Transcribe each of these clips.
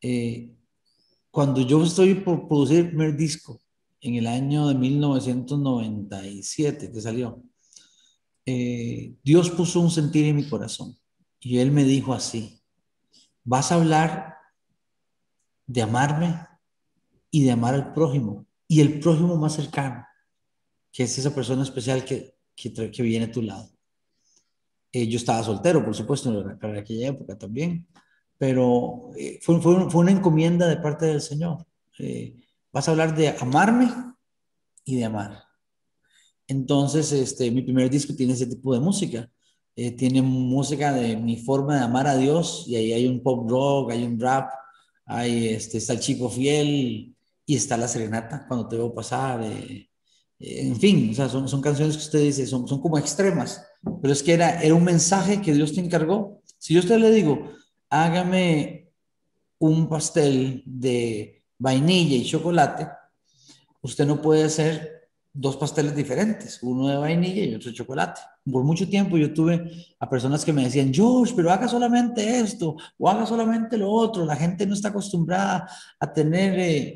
Eh, Cuando yo estoy por producir el primer disco, en el año de 1997 que salió, Dios puso un sentir en mi corazón y Él me dijo así: vas a hablar de amarme y de amar al prójimo, y el prójimo más cercano, que es esa persona especial que viene a tu lado. Yo estaba soltero, por supuesto, para aquella época también, pero fue una encomienda de parte del Señor. Eh, Vas a hablar de amarme y de amar. Entonces, mi primer disco tiene ese tipo de música. Tiene música de mi forma de amar a Dios, y ahí hay un pop rock, hay un rap, está el Chico Fiel y está la Serenata, Cuando te veo pasar. En fin, o sea, son canciones que usted dice, son como extremas, pero es que era un mensaje que Dios te encargó. Si yo a usted le digo, hágame un pastel de vainilla y chocolate, usted no puede hacer dos pasteles diferentes, uno de vainilla y otro de chocolate. Por mucho tiempo yo tuve a personas que me decían: George, pero haga solamente esto o haga solamente lo otro. La gente no está acostumbrada a tener,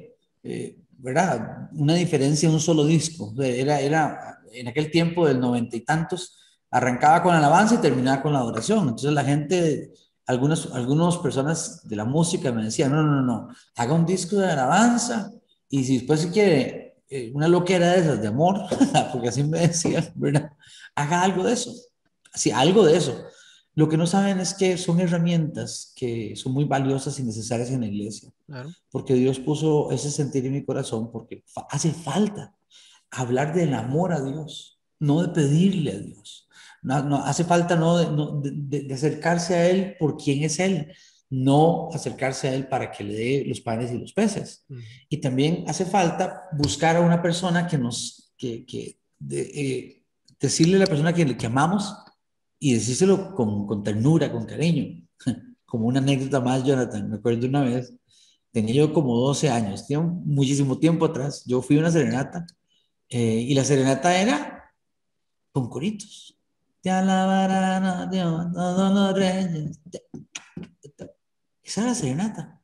¿verdad?, una diferencia en un solo disco. Era en aquel tiempo del noventa y tantos, arrancaba con la alabanza y terminaba con la adoración. Entonces la gente, algunas personas de la música me decían: no, no, no, haga un disco de alabanza, y si después se quiere una loquera de esas de amor, porque así me decían, ¿verdad?, haga algo de eso. Sí, algo de eso. Lo que no saben es que son herramientas que son muy valiosas y necesarias en la iglesia, Claro. porque Dios puso ese sentir en mi corazón, porque hace falta hablar del amor a Dios, no de pedirle a Dios. No, no hace falta, no, de acercarse a Él por quién es Él, no acercarse a Él para que le dé los panes y los peces. Ujú. Y también hace falta buscar a una persona decirle a la persona que amamos, y decírselo con ternura, con cariño. Como una anécdota más, Jonathan, me acuerdo una vez, tenía yo como 12 años, tenía muchísimo tiempo atrás, yo fui a una serenata, y la serenata era con coritos. Te alabarán a Dios todos los reyes. Esa era la serenata.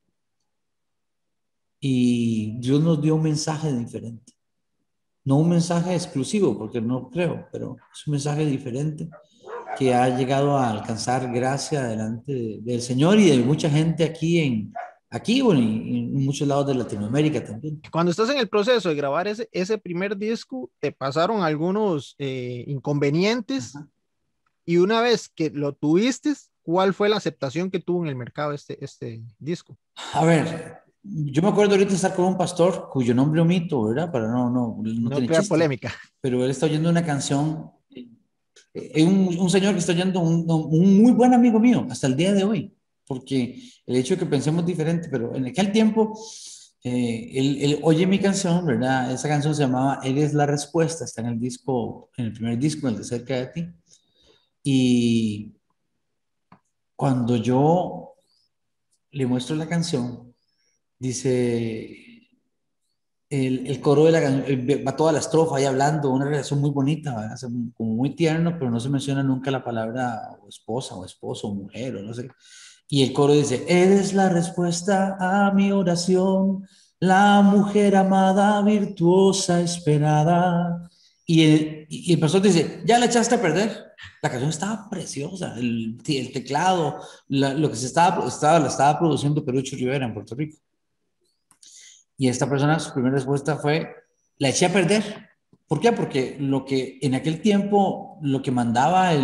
Y Dios nos dio un mensaje diferente. No un mensaje exclusivo, porque no creo, pero es un mensaje diferente que ha llegado a alcanzar gracia delante del Señor y de mucha gente aquí, bueno, y en muchos lados de Latinoamérica también. Cuando estás en el proceso de grabar ese primer disco, te pasaron algunos inconvenientes, Ajá. y una vez que lo tuviste, ¿cuál fue la aceptación que tuvo en el mercado este disco? A ver, yo me acuerdo ahorita estar con un pastor cuyo nombre omito, ¿verdad? Para no No tiene crear chiste, polémica. pero él está oyendo una canción, un señor que está oyendo, un muy buen amigo mío hasta el día de hoy, porque el hecho de que pensemos diferente, pero en aquel tiempo, él oye mi canción, ¿verdad? Esa canción se llamaba Eres la Respuesta, está en el disco, en el primer disco, en el de Cerca de Ti, y cuando yo le muestro la canción, dice... El coro de la canción, va toda la estrofa ahí hablando, una relación muy bonita, ¿verdad? Como muy tierno, pero no se menciona nunca la palabra o esposa o esposo o mujer o no sé. Y el coro dice: eres la respuesta a mi oración, la mujer amada, virtuosa, esperada. Y el pastor dice: ya la echaste a perder. La canción estaba preciosa, el teclado, lo que la estaba produciendo Perucho Rivera en Puerto Rico. Y esta persona, su primera respuesta fue: la eché a perder. ¿Por qué? Porque lo que en aquel tiempo, lo que mandaba,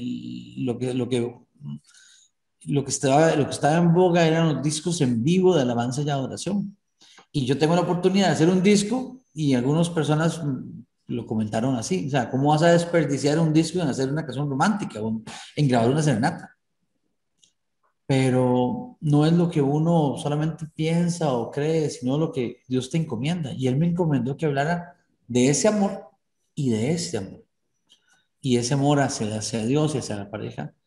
lo que estaba en boga eran los discos en vivo de alabanza y adoración. Y yo tengo la oportunidad de hacer un disco, y algunas personas lo comentaron así: o sea, ¿cómo vas a desperdiciar un disco en hacer una canción romántica o en grabar una serenata? Pero no es lo que uno solamente piensa o cree, sino lo que Dios te encomienda. Y Él me encomendó que hablara de ese amor y de ese amor. Y ese amor hacia Dios y hacia la pareja